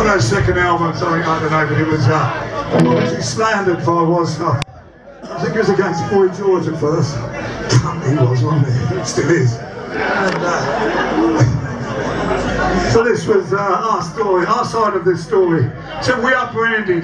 that second album, something I don't know, but it was actually slandered for I think it was against Boy George at first. He was, wasn't he? It still is. And, so this was our story, our side of this story. So we are branded.